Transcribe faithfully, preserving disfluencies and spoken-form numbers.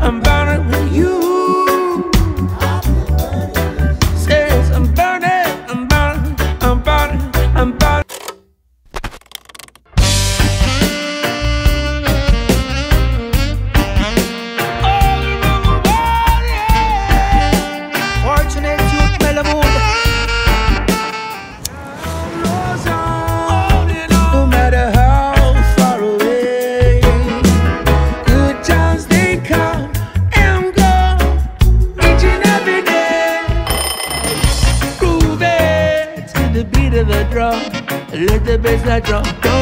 I'm burning with you. Says I'm burning, I'm burning, I'm burning, I'm burning. The beat of the drum, let the bass line drum.